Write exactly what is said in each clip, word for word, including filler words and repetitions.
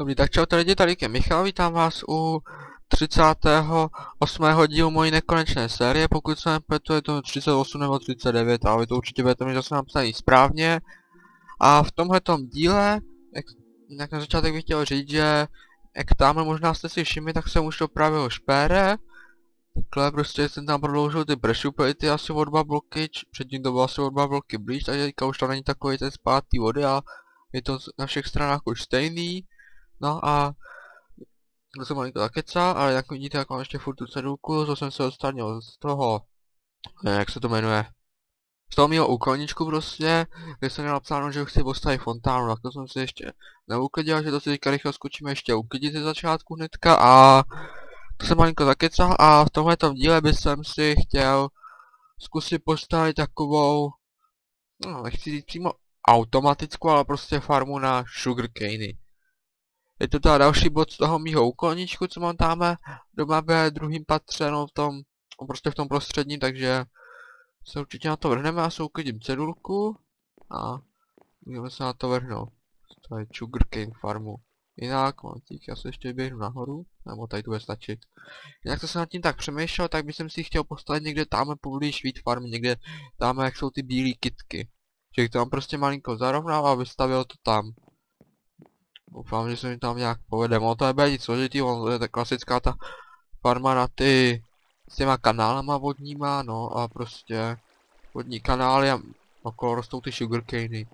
Dobrý, tak čau lidi, tady je Michal, vítám vás u třicátého osmého dílu mojí nekonečné série, pokud se nepletu, je to třicet osm nebo třicet devět, ale vy to určitě budete mít zase napsaný správně. A v tomhletom díle, jak, jak na začátek bych chtěl říct, že jak tamhle možná jste si všimli, tak jsem už opravil špére. Takhle prostě jsem tam prodloužil ty pressure asi o dva bloky, předtím to bylo asi o dva bloky blíž, takže teďka už to není takový ten spátý vody a je to na všech stranách už stejný. No a to jsem malinko zakecal, ale jak vidíte, jak mám ještě furt tu cedulku, to jsem se odstranil z toho, jak se to jmenuje, z toho mýho úkolníčku prostě, kde jsem měl napsáno, že chci postavit fontánu, tak to jsem si ještě neuklidil, že to si teďka rychle zkučíme ještě uklidit ze začátku hnedka a to jsem malinko zakecal a v tomhletom díle bych jsem si chtěl zkusit postavit takovou, no nechci říct přímo automatickou, ale prostě farmu na sugarcany. Je to teda další bod z toho mýho úkolníčku, co mám tamhle doma ve druhém patře, no v tom, prostě v tom prostředním, takže se určitě na to vrhneme, já si uklidím cedulku a můžeme se na to vrhnout. To je sugarcane farmu. Jinak, mám těch, já se ještě běhnu nahoru, nebo tady to bude stačit. Jinak co jsem nad tím tak přemýšlel, tak bych si chtěl postavit někde tamhle poblíž Wheat Farm, někde tamhle jak jsou ty bílé kytky. Že to mám prostě malinko zarovnal a vystavil to tam. Doufám, že se mi tam nějak povede, ono to nebude nic složitýho, to je ta klasická ta farma na ty s těma kanálama vodníma, no a prostě vodní kanály a okolo rostou ty sugarcany.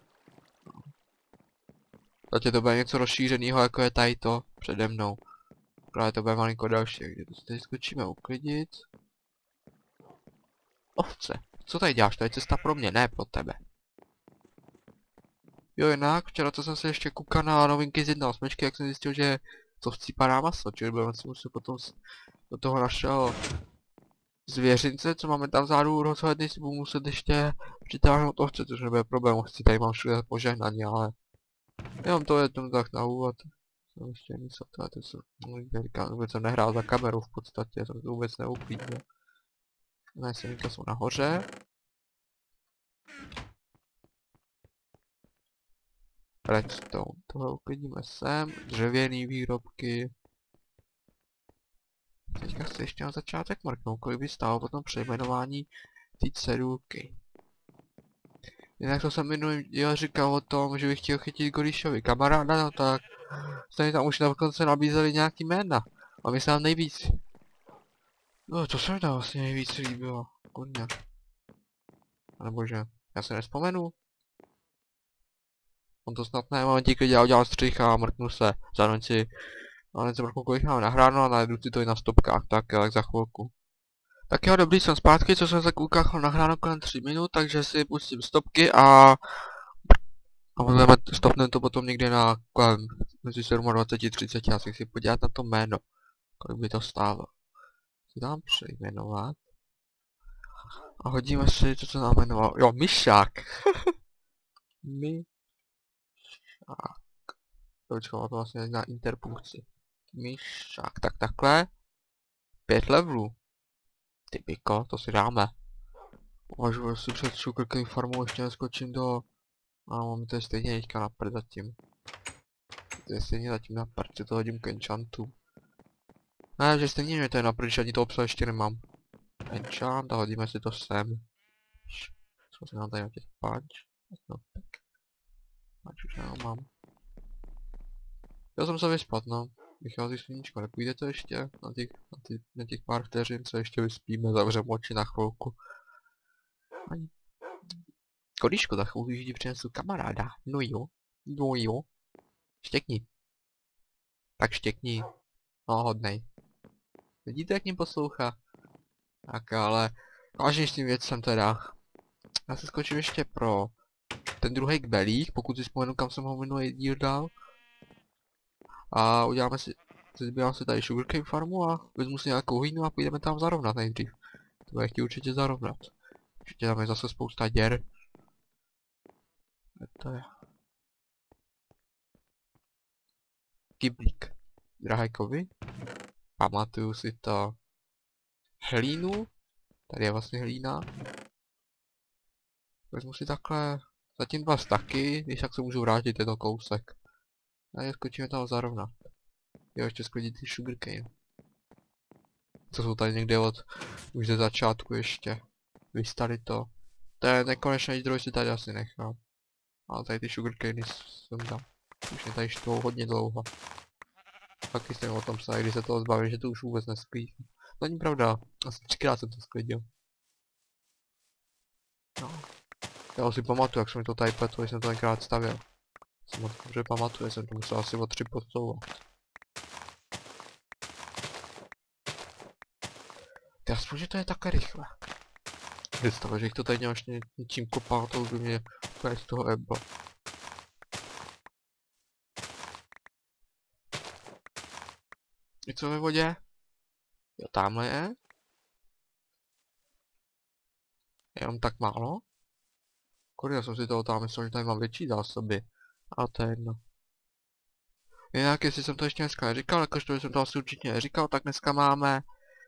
Zatím to bude něco rozšířeného, jako je tady to přede mnou. Právě to bude malinko další, takže to si tady skočíme uklidit. Ovce, co tady děláš? To je cesta pro mě, ne pro tebe. Jo, jinak, včera co jsem se ještě koukal na novinky z jedna osmičky, jak jsem zjistil, že to vcípaná maso, čili budeme si muset potom do toho našeho zvěřince, co máme tam vzadu rozhledny, si budu muset ještě přitáhnout ovce, což nebude problém, chci tady mám všude požehnaní, ale jenom to je tomu tak na úvod. Jsem ještě nic o to, to jsem, říkám, vůbec jsem nehrál za kameru v podstatě, jsem to vůbec neuklidil. Ne, semínka jsou nahoře. Redstone, tohle uklidíme sem, dřevěný výrobky. Teďka chci ještě na začátek mrknout, kolik by stálo potom přejmenování té cedulky. Jinak to jsem minulý díl říkal o tom, že bych chtěl chytit Goríšovi kamaráda, no tak jste mi tam už dokonce nabízeli nějaký jména. A mi se tam nejvíc. No, to se mi tam vlastně nejvíc líbilo, kurňa. Nebo že, já se nespomenu. On to snad ne, momentík, kdy já udělal střih a mrknu se. Zároveň si, zároveň si mrknu, kolik mám nahráno a najdu si to i na stopkách, tak, tak za chvilku. Tak jo, dobrý, jsem zpátky, co jsem za koukách nahráno kolem tři minut, takže si pustím stopky a... A budeme, stopneme to potom někde na kolem mezi dvacet sedm a třicet, já si chci podívat na to jméno. Kolik by to stálo. Si dám přejmenovat. A hodíme si, co se nám jmenovalo. Jo, myšák. My... Tak. Počkej, to vlastně na interpunkci. Myšák, tak takhle. Pět levelů. Ty piko, to si dáme. Uvažuji si před sugarcane farmou ještě neskočím do... A mám to je stejně teďka na prd zatím. To je stejně zatím na prd, že to hodím k enchantu. Ne, že stejně mě to je na prd, že ani to obsah ještě nemám. Enchant a hodíme si to sem. Co se nám tady na těch punch. No, tak. Punch už já mám. Já jsem se vyspat, no. Vychází sluníčko, nepůjde to ještě? Na těch, na, ty, na těch pár vteřin se ještě vyspíme, zavřeme oči na chvilku. Ani. Kodíško, za chvíli ti přinesu kamaráda. No jo, no jo. Štěkni. Tak štěkni. No, hodnej. Vidíte, jak ním poslouchá? Tak, ale vážnějším věcem teda. Já se skočím ještě pro ten druhý kbelík, pokud si vzpomenu, kam jsem ho minulý díl dal. A uděláme si, zbývám si tady sugarcane farmu a vezmu si nějakou hlínu a půjdeme tam zarovnat nejdřív. To bude chtít určitě zarovnat. Určitě tam je zase spousta děr. To je. Kyblík. Drahajkovi. Pamatuju si to. Hlínu. Tady je vlastně hlína. Vezmu si takhle. Zatím dva staky, když tak se můžu vrátit, je to kousek. A je skočíme tam zarovnat. Jo, ještě sklidit ty sugarcane. Co jsou tady někde od už ze začátku ještě. Vystali to. To je nekonečný zdroj, si tady asi nechám. Ale tady ty sugarcane jsem dal. Už mě tady štvou hodně dlouho. Taky jsem o tom psal, když se toho zbavím, že to už vůbec nesklidím. To není pravda, asi třikrát jsem to sklidil. No. Já si pamatuju, jak jsem to tady pletl, když jsem to tenkrát stavěl. Si moc dobře pamatuju, jsem to musel asi o tři podsouvat. Ty aspoň, že to je takhle rychle. Představa, že jich to tady nějak něčím kopal, to už by mě úplně z toho eblo. Něco ve vodě? Jo, tamhle je. Jenom tak málo? Kolik já jsem si toho tam myslel, že tady mám větší zásoby. A to je jedno. Jinak, jestli jsem to ještě dneska neříkal, jakož to jsem to asi určitě neříkal, tak dneska máme...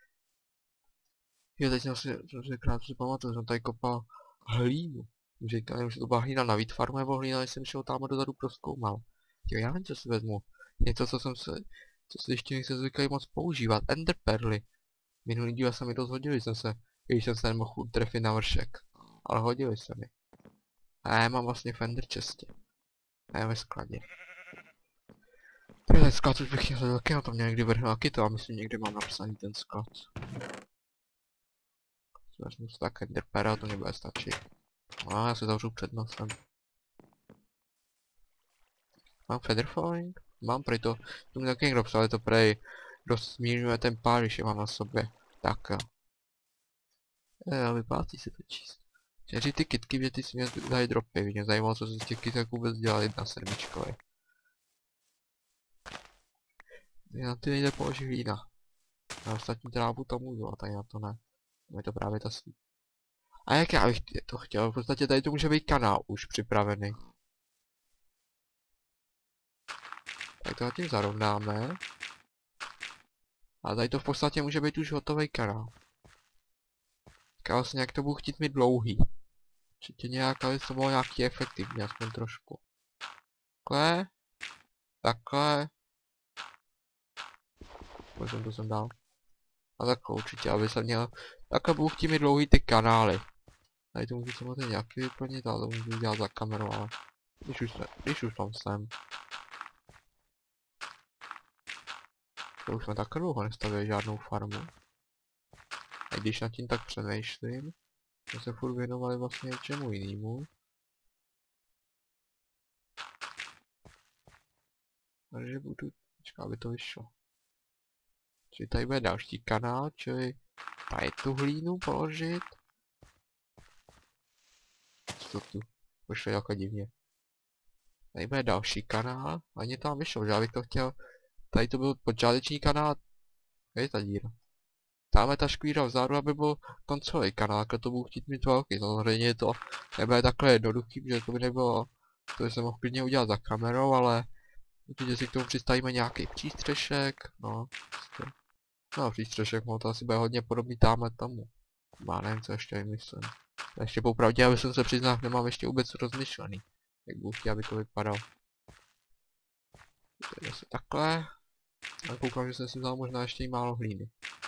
Jo, teď jsem si, jsem si krát si pamatuju, jsem tady kopal hlínu. Říkal, nevím, že to byla hlína na výtvaru nebo hlína, když jsem šel tam dozadu proskoumal. Jo, já nevím, co si vezmu. Něco, co jsem se... Co si ještě se zvykají moc používat. Ender perly. Minulý díl se mi dost hodili, jsem se... Když jsem se nemohl trefit na vršek. Ale hodili se mi. A já mám vlastně Fender čestě. A já ve skladě. Ten sklad už bych chtěl taky na to měl někdy vrhnout, taky to a myslím někdy mám napsaný ten sklad. Vezmu si tak enderpera, to nebude stačit. No, já si zavřu před nosem. Mám featherfalling? Mám prej to, to mi taky někdo psal, je to prej, dost smírňuje ten pár, když je mám na sobě. Tak jo. Jo, vyplácí se to číst. Čeří ty kitky, že ty si mě dají dropy, mě zajímalo, co se z těch kytek vůbec dělali na sedmičkově. Na ty nejde položit hlína. Na ostatní trávu to můžu, a tady na to ne. Je to právě ta svý. A jak já bych to chtěl, v podstatě tady to může být kanál už připravený. Tady to zatím zarovnáme. A tady to v podstatě může být už hotový kanál. Tak vlastně jak to budu chtít mít dlouhý. Určitě nějak, aby to bylo nějaký efektivní, aspoň trošku. Takhle. Takhle. Možná to jsem dal. A takhle určitě, aby se měl... Takhle budu chtít mít dlouhý ty kanály. Tady to můžu samozřejmě nějaký vyplnit, ale to můžu dělat za kameru, ale... Když už, se, když už tam jsem. To už jsme tak dlouho nestavili žádnou farmu. A když nad tím tak přemýšlím, jsme se furt věnovali vlastně něčemu jinému. Takže budu... Počká, aby to vyšlo. Čili tady bude další kanál, čili tady tu hlínu položit. Co tu? Pošlo jako divně. Tady bude další kanál, ani tam vyšlo, že já bych to chtěl... Tady to byl počáteční kanál. Je ta díra. Dáme ta škvíra vzadu, aby byl koncový kanál, jako to budu chtít mít velký. Samozřejmě to nebude takhle jednoduchý, že to by nebylo... To by se mohl klidně udělat za kamerou, ale... Určitě si k tomu přistavíme nějaký přístřešek, no. Prostě. No, přístřešek, no to asi bude hodně podobný tamhle tomu. Má nevím, co ještě vymyslím. Ještě popravdě, aby jsem se přiznal, nemám ještě vůbec rozmyšlený. Jak budu chtěl, aby to vypadalo. Tady se takhle. A koukám, že jsem si vzal možná ještě i málo hlíny.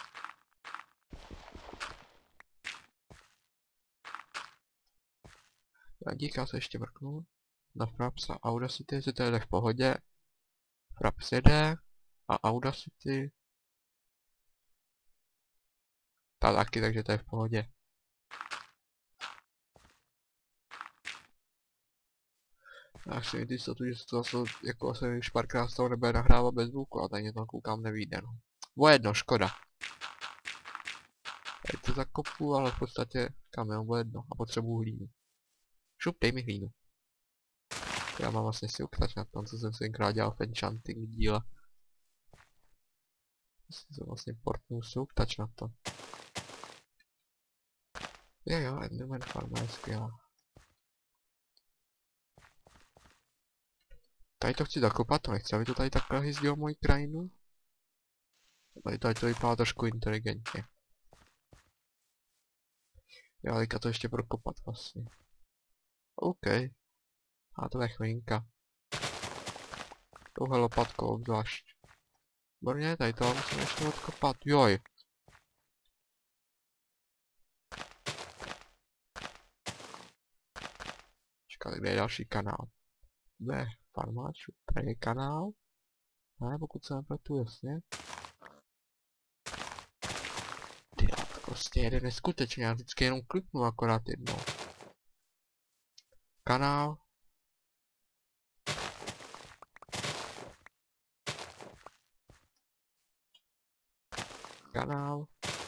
Já díka se ještě mrknu. Na Fraps a Audacity, jestli to jde v pohodě. Fraps jede. A Audacity. Ta taky, takže to je v pohodě. Já si ty jistotu, že to zase jako asi už párkrát z toho nebude nahrávat bez zvuku, a tady mě tam koukám nevíde, no. Bo jedno, škoda. Tady to zakopu, ale v podstatě kam je bo jedno a potřebuji hlínu. Šup, dej mi hlínu. Já mám vlastně si uktač na tom, co jsem si tenkrát dělal v enchanting díle. Jsem se vlastně portnul si uktač na to. Jo jo, Enderman farma je skvělá. Tady to chci zakopat, to nechci, aby to tady takhle hyzdilo moji krajinu. Tady, tady to vypadá trošku inteligentně. Já teďka to ještě prokopat vlastně. OK. A to je chvinka. Touhle lopatkou obzvlášť. Borně, tady to musím ještě odkopat, joj. Čekaj, kde je další kanál? Kde je farmáč? Tady je kanál. Ne, pokud se nepletu, jasně. Ty, to prostě jede neskutečně, já vždycky jenom kliknu akorát jednou. Kanál. Kanál.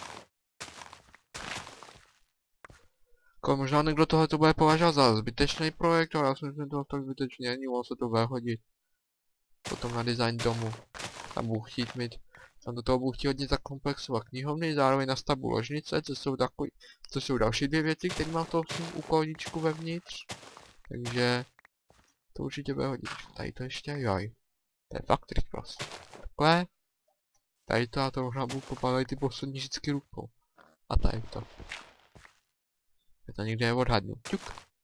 Jako možná někdo tohle to bude považovat za zbytečný projekt, ale já si myslím, že to tak zbytečně není, mohlo se to bude hodit. Potom na design domu. Tam budu chtít mít, tam do toho budu chtít hodit za komplexovat knihovny, zároveň na stavbu ložnice, co jsou takový, co jsou další dvě věci, které mám v tom úkolníčku vevnitř. Takže to určitě bude hodit. Tady to ještě, joj. To je fakt trik prostě. Takhle. Tady to a to možná budu popádat ty poslední vždycky rukou. A tady to. Je to někde odhadnu. Ťuk.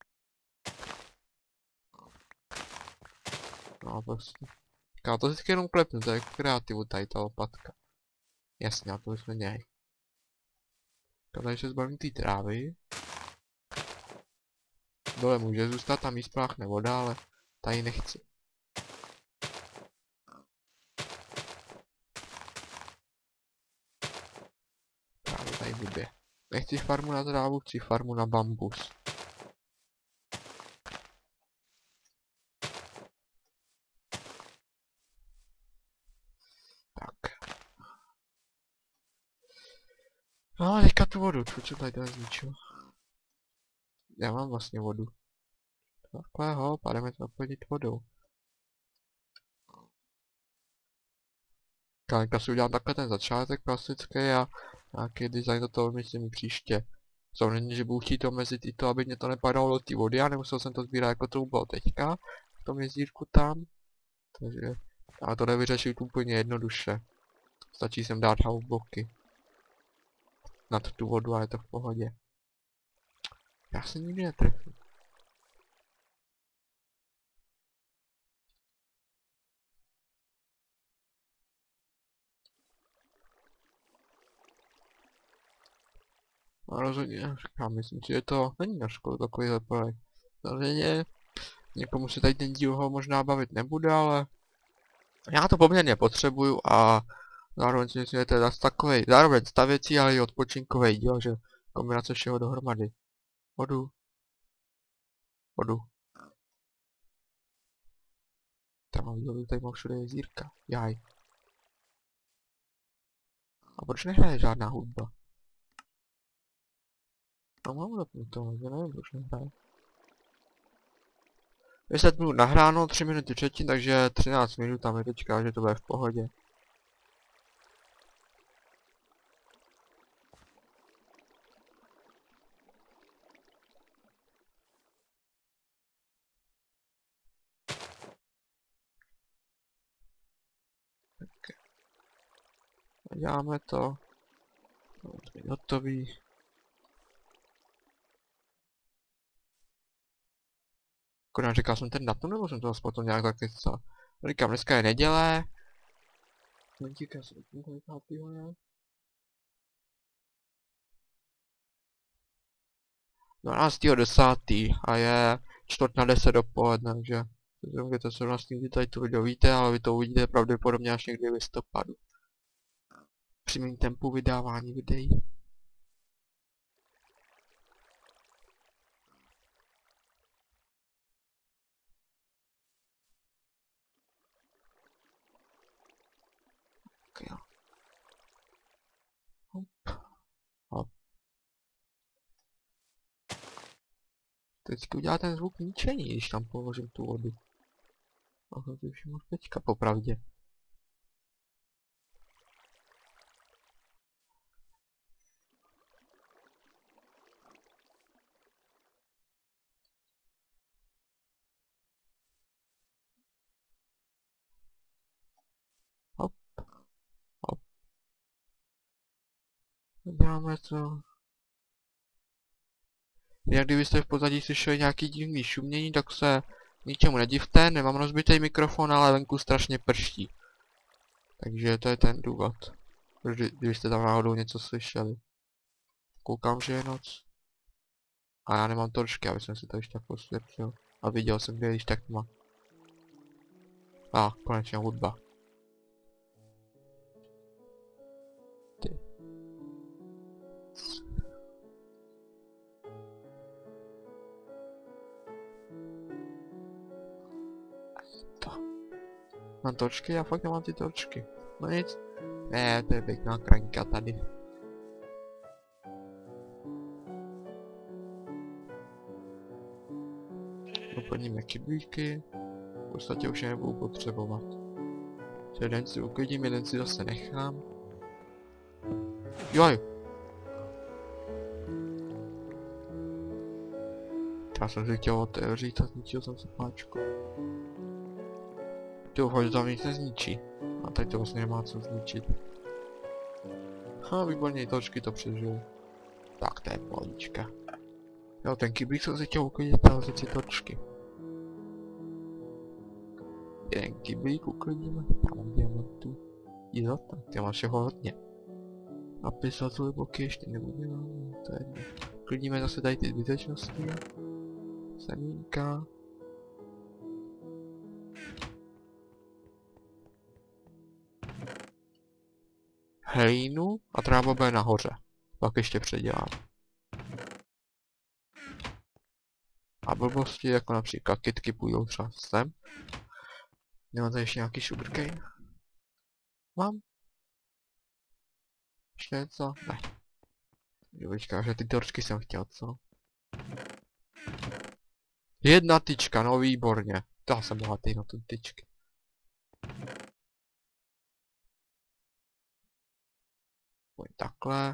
No prostě. Já to vždycky jenom klepnu, to je jako kreativu tady ta lopatka. Jasně, a to jsme něj. Tady se zbavím té trávy. Dole může zůstat, tam jí spláchne voda, ale tady nechci. Právě tady bude. Nechci farmu na trávu, chci farmu na bambus. Tak. No a teďka tu vodu, co jsem tady to zničil. Já mám vlastně vodu. Takhle ho, pádeme to naplnit vodou. Teďka si udělám takhle ten začátek klasický a nějaký design do toho myslím příště. Samozřejmě, že budu chtít omezit i to, aby mě to nepadalo do té vody a nemusel jsem to sbírat jako to bylo teďka. V tom jezírku tam. Takže já to nevyřešit úplně jednoduše. Stačí sem dát houseboxy nad tu vodu a je to v pohodě. Já se nikdy netrefím. No rozhodně, říkám, myslím si, že to není na školu takovýhle projekt. Samozřejmě, někomu se tady ten díl ho možná bavit nebude, ale já to poměrně potřebuju a zároveň si myslím, že to je zase takovej, zároveň stavěcí, ale i odpočinkový díl, že kombinace všeho dohromady. Vodu. Vodu. Tam mám viděl, tady mám všude jezírka. Jaj. A proč nehraje žádná hudba? No mám zapnuto, ale nevím, proč nehraje. deset minut nahráno, tři minuty třetí, takže třináct minut tam je teďka, že to bude v pohodě. Tak. Děláme to. To je hotový. Akorát říkal jsem ten datum, nebo jsem to zase potom nějak taky co? Říkám, dneska je neděle. Momentíka se vypnu, kolikátýho je. dvanáctého desátého a je čtvrt na deset dopoledne, takže můžete se vlastně kdy tady tu video víte, ale vy to uvidíte pravděpodobně až někdy v listopadu. Při mým tempu vydávání videí. Tak jo. Hop. Hop. Teďka udělá ten zvuk ničení, když tam položím tu vodu. A to už můžu teďka popravdě. Hop. Hop. Děláme to. Jak kdybyste v pozadí slyšeli nějaký divný šumění, tak se ničemu nedivte, nemám rozbitý mikrofon, ale venku strašně prští. Takže to je ten důvod. Kdy, když jste tam náhodou něco slyšeli. Koukám, že je noc. A já nemám torčky, aby jsem si to ještě tak posvětil. A viděl jsem, kde když tak má. A, ah, konečně hudba. Ty. To. Mám torčky? Já fakt nemám ty torčky. No nic. Ne, to je pěkná kranka tady. Doplníme kyblíky. V podstatě už je nebudu potřebovat. Jeden si uklidím, jeden si zase nechám. Joj! Já jsem si chtěl otevřít a zničil jsem se páčku. Ty doufám, že tam nic nezničí. A tady to vlastně nemá co zničit. Ha, výborně, točky to přežil. Tak, to je pohodička. Jo, ten kyblík jsem si chtěl uklidit a vzít si točky. Jeden kyblík uklidíme, tam mám diamantů. Jo, tak ty máš všeho hodně. A pisatové bloky ještě neuděláme, to je jedno. Uklidíme zase tady ty zbytečnosti. Semínka. Hlínu a tráva bude nahoře. Pak ještě předělám. A blbosti jako například kytky půjdou třeba sem. Nemám tady ještě nějaký sugarcane? Mám? Ještě něco? Ne. Počká, že ty torčky jsem chtěl, co? Jedna tyčka, no výborně. To jsem bohatý na ty tyčky. Pojď takhle.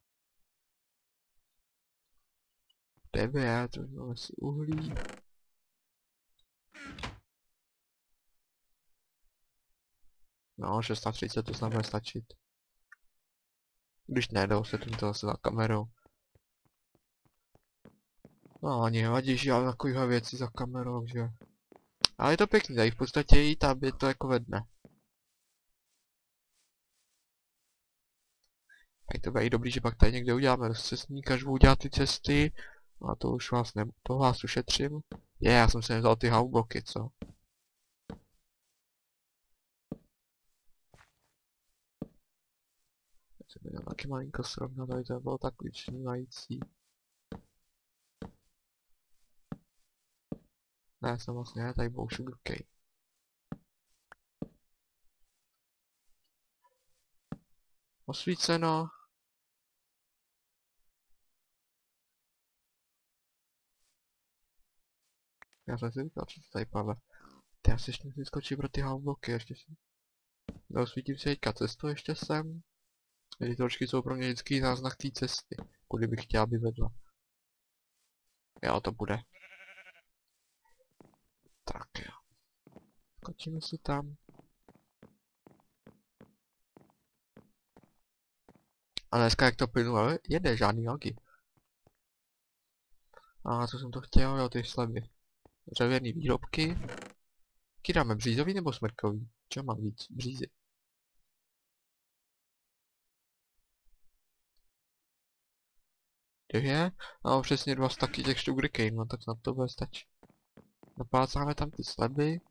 Devět, vezmeme si uhlí. No, šestnáct třicet to snad bude stačit. Když ne, dal se to zase za kamerou. No, ani nevadí, že já takovýhle věci za kamerou, že? Ale je to pěkný, tady v podstatě jít, aby to jako ve dne. Tady to bude i dobrý, že pak tady někde uděláme rozcestník, až budu dělat ty cesty. No a to už vás ne... to vás ušetřím. Je, já jsem si nevzal ty housebloky, co? Se mi taky malinko srovnat, tady to bylo tak vyčnívající. Ne, jsem vlastně ne, tady byl sugarcane. Osvíceno. Já jsem si říkal, co to tady padne. Ty já si ještě musím skočit pro ty housebloky, ještě si... Neosvítím si teďka cestu ještě sem. Ty trošky jsou pro mě vždycky náznak té cesty, kudy bych chtěl, aby vedla. Jo, to bude. Tak jo. Skočíme si tam. A dneska jak to plynulo, jede žádný algy. A co jsem to chtěl, jo, ty sleby. Dřevěný výrobky. Jaký dáme, břízový nebo smrkový? Čo mám víc? Břízy. Dvě? No přesně dva staky těch sugarcane, no tak snad to bude stačit. Naplácáme tam ty sleby.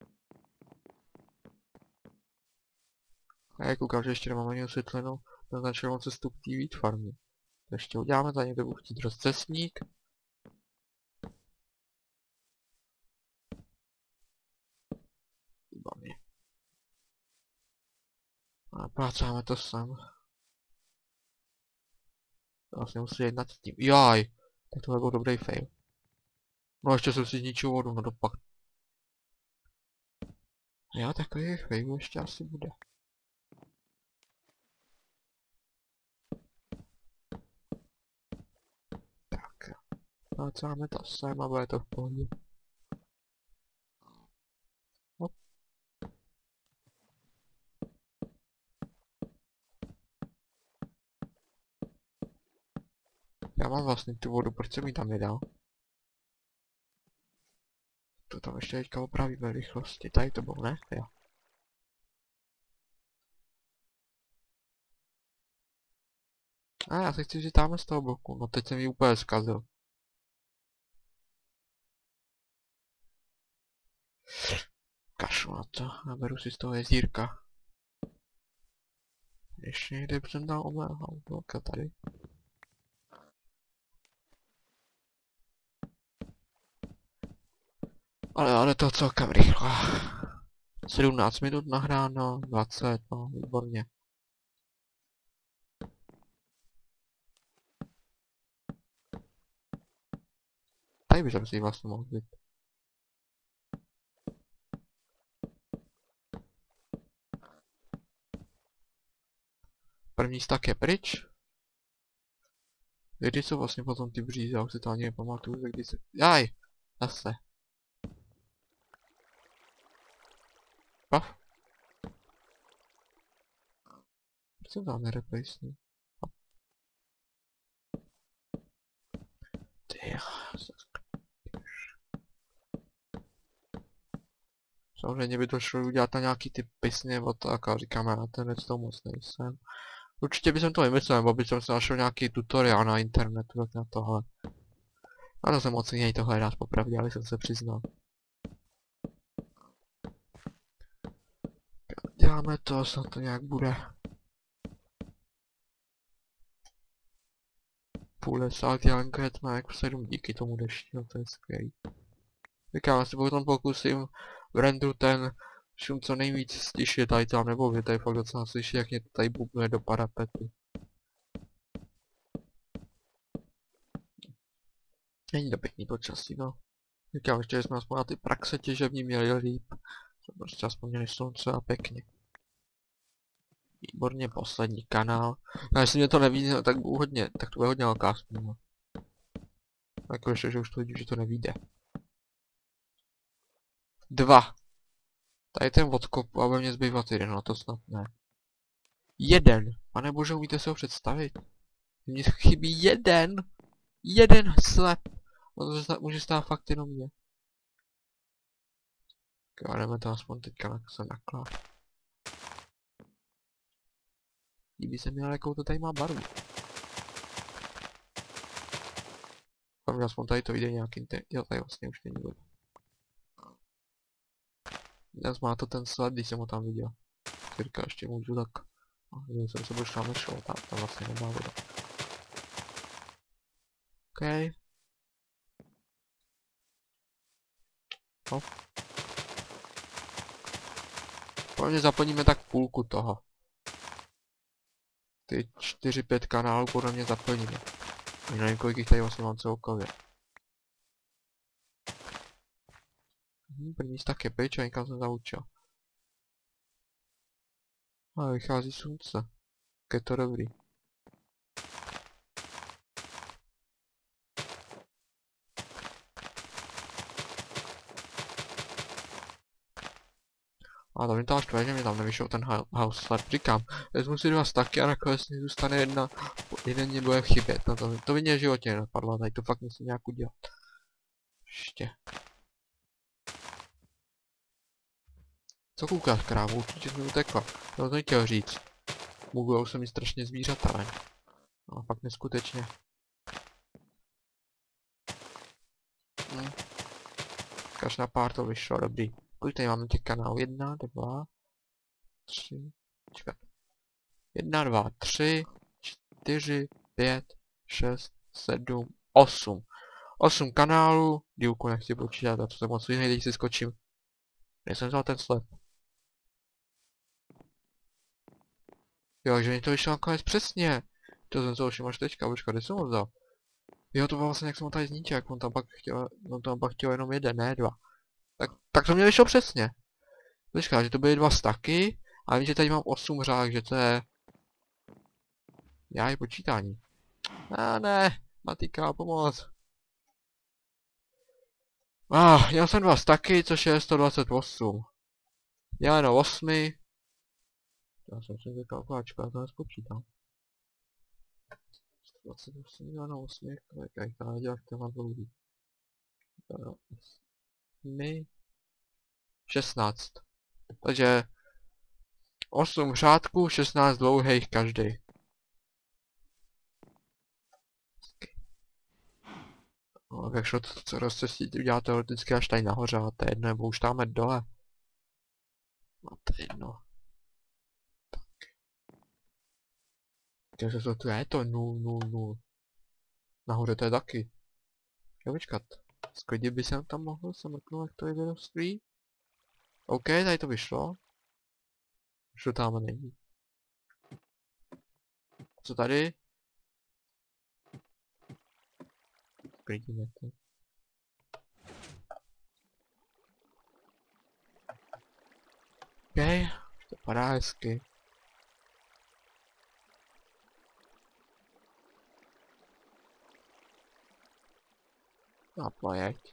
A já koukám, že ještě nemám ani osvětlenou naznačenou cestu k té wheat farmě. To ještě uděláme, za někdo budu chtít rozcestník. Výborně. A naplácáme to sem. Vlastně musím jít nad tím. Jaj! Tak tohle byl dobrý fail. No ještě jsem si zničil vodu, no dopak. Jo, takový fail ještě asi bude. Tak. Naplácáme to sem a bude to v pohodě. Hop. Já mám vlastně tu vodu, proč jsem ji tam nedal? To tam ještě teďka opravíme rychlosti, tady to bylo, ne? Jo. A já se chci vzít tamhle z toho bloku, no teď jsem ji úplně zkazil. Kašlu na to, naberu si z toho jezírka. Ještě někde jsem dal omléhal, bloka tady. Ale, ale to celkem rychle. sedmnáct minut nahráno, dvacet, no, výborně. Tady bych si vlastně mohl být. První stak je pryč. Kdy jsou vlastně potom ty břízy, já už si to ani nepamatuju, kdy se... Jaj! Zase. Paf. Proč jsem tam nereplacenu? Ty samozřejmě by to šlo udělat na nějaký ty pisny nebo tak, a říkáme, na ten věc to moc nejsem. Určitě bych to vymyslel, nebo bych se našel nějaký tutoriál na internetu, tak na tohle. A to jsem moc jiný to hledat, popravdě, ale jsem se přiznal. Děláme to, snad to nějak bude. Půl desátý ankret má jako sedm díky tomu dešti, no to je skvělý. Říkám, asi potom pokusím v renderu ten šum co nejvíc stišit tady tam, nebo vy tady fakt docela slyší, jak mě tady bubnuje do parapetu. Není to pěkný počasí, no. Říkám, ještě jsme aspoň na ty praxe těžební měli líp. Jsme prostě aspoň měli slunce a pěkně. Výborně, poslední kanál. No jestli mě to nevíde, no, tak budu hodně, tak to bude hodně velká smůla. Jako ještě, že už to vidím, že to nevíde. Dva. Tady ten odkop, aby mě zbývat jeden, no to snad ne. Jeden. Pane bože, umíte si ho představit? Mně chybí jeden. Jeden slep. No to se může stát fakt jenom mě. Tak jdeme to aspoň teďka na se naklad. Líbí se mi, ale jakou to tady má barvu. Doufám, že aspoň tady to vyjde nějakým ten... Jo, tady vlastně už není voda. Dnes má to ten sled, když jsem ho tam viděl. Teďka ještě můžu tak... No, jsem se už tam nešel, tam, tam vlastně nemá voda. OK. No. Pojďme zaplníme tak půlku toho. Ty čtyři pět kanálů podle mě zaplníme. Ani nevím, kolik jich tady vlastně mám celkově. Hm, první stak je pryč a někam jsem zaučil. A vychází slunce. Tak je to dobrý. A to mě to až tvé, že mě tam nevyšel ten house slab. Říkám, vezmu si dva staky a nakonec mi zůstane jedna, jeden mě bude chybět. No to, to by mě v životě nenapadlo, tady to fakt musím nějak udělat. Ještě. Co koukáš, krávu? Určitě jsi mi utekla. To jsem chtěl říct. Mugujou se mi strašně zvířata, ne? No fakt neskutečně. Hm. Kaž na pár to vyšlo, dobrý. Kolik tady máme těch kanálů? Jedna, dva, tři, čtyři. Jedna, dva, tři, čtyři, pět, šest, sedm, osm. Osm kanálů, dílku nechci počítat, a to jsem moc jiný, teď si skočím. Kde jsem vzal ten slep? Jo, že mi to vyšlo nakonec přesně. To jsem to všim až teďka, počkat, kde jsem ho vzal? Jo, to bylo vlastně, jak jsem ho tady zničil, jak on tam pak chtěl, on tam pak chtěl jenom jeden, ne dva. Tak, tak to mě vyšlo přesně. Počkat, že to byly dva staky, a vím, že tady mám osm řák, že to je... Já je počítání. A ne, matika, pomoc. Ah, měl jsem dva staky, což je sto dvacet osm. Já jenom osmi. Já jsem si říkal kalkuláčku, já to nespočítám. sto dvacet osm, já jenom osmi, kolik já jich tam nedělal, jak to mám dlouhý. osmi. šestnáct. Takže osm řádků, šestnáct dlouhých každý. No, jak šlo to, co rozcestí, udělat teoreticky až tady nahoře, a to je jedno, nebo už tam dole. No to je jedno. Tak. Takže to tu je to nul, nul, nul. Nahoře to je taky. Jo, počkat. Sklidit by jsem tam mohl, jsem mrknul, jak to je vědomství. OK, tady to vyšlo. Už to tam není. Co tady? Sklidíme to. OK, to padá hezky. A pojď.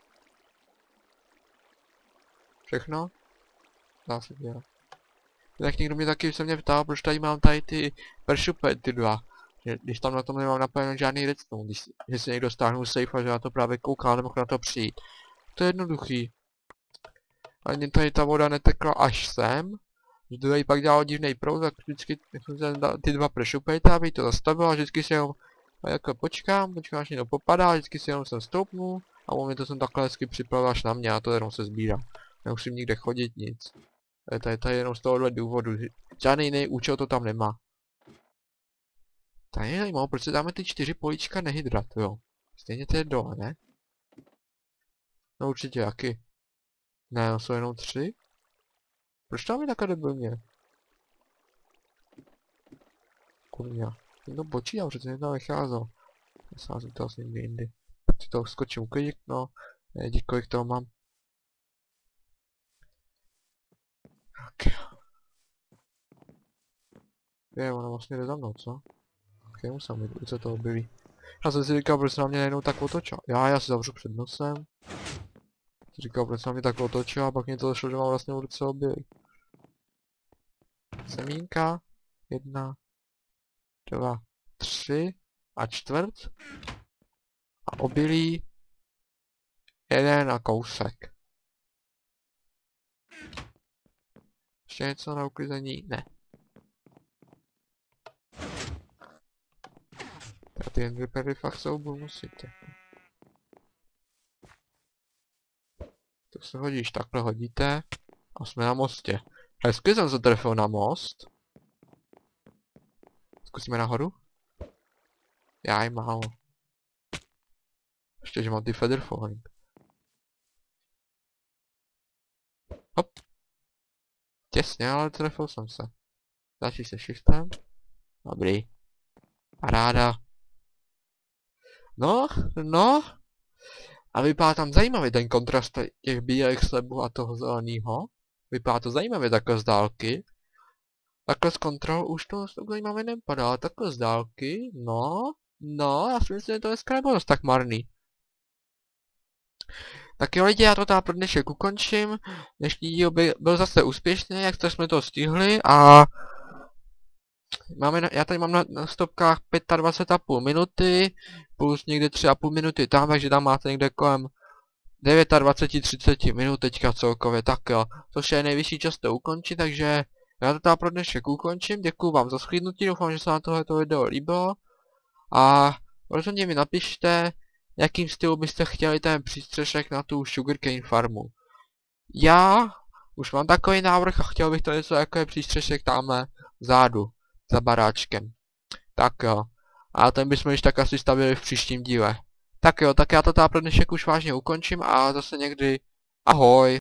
Všechno? Dá se dělat. Tak někdo mě taky se mě ptal, proč tady mám tady ty peršupy, ty dva. Že, když tam na tom nemám napojený žádný redstone, když že si někdo stáhnul safe a že na to právě koukal, nemohl na to přijít. To je jednoduchý. Ani tady ta voda netekla až sem. Že tady pak dělalo divnej proud, tak vždycky ty dva peršupy, aby to zastavilo a vždycky si jenom jako počkám, počkám, až někdo popadá, vždycky si jenom sem stoupnu a u mě to jsem takhle hezky připravil až na mě a to jenom se sbírá. Nemusím nikde chodit, nic. Tady, tady, tady jenom z tohohle důvodu, žádný jiný účel to tam nemá. Tady je zajímavé, proč se dáme ty čtyři políčka nehydratují. Stejně to je dole, ne? No určitě jaký. Ne, no jsou jenom tři. Proč tam je takhle debilně? Kurňa. No bočí, já přece to necházel. Já sázím to asi někde jindy. Si to skočím uklidit, no. Vidíš, kolik toho mám. Ok. Je, ono vlastně jde za mnou, co? Ok, musím jít, už se to objeví. Já jsem si říkal, proč se na mě najednou tak otočil. Já, já si zavřu před nosem. Jsem říkal, proč se na mě tak otočil a pak mě to došlo, že mám vlastně ulice objeví. Semínka. Jedna. Dva. Tři. A čtvrt. A obilí. Jeden a kousek. Ještě něco na uklizení? Ne. A ty enderpearly fakt jsou bonusity. To se hodíš, takhle hodíte. A jsme na mostě. Hezky jsem se trefil na most. Zkusíme nahoru? Já i málo. Ještě, že mám ty feather falling. Hop. Těsně, ale trefil jsem se. Začni se shiftem. Dobrý. Paráda. No, no. A vypadá tam zajímavě ten kontrast těch bílých slebů a toho zeleného. Vypadá to zajímavě takhle z dálky. Takhle z kontrol už to zajímavě nepadá, ale takhle z dálky, no, no, já si myslím, že to dneska nebylo dost tak marný. Tak jo lidi, já to tady pro dnešek ukončím. Dnešní díl by, byl zase úspěšný, jak to jsme to stihli a máme na, já tady mám na, na stopkách dvacet pět a půl minuty, plus někde tři a půl minuty tam, takže tam máte někde kolem dvacet devět třicet minut teďka celkově, tak jo. Což je nejvyšší čas to ukončit, takže já to tady pro dnešek ukončím, děkuju vám za shlédnutí, doufám, že se vám tohleto video líbilo. A rozhodně mi napište, jakým stylu byste chtěli ten přístřešek na tu sugarcane farmu. Já už mám takový návrh a chtěl bych to něco jako je přístřešek tamhle vzadu, za baráčkem. Tak jo. A ten bychom již tak asi stavili v příštím díle. Tak jo, tak já to tady pro dnešek už vážně ukončím a zase někdy ahoj.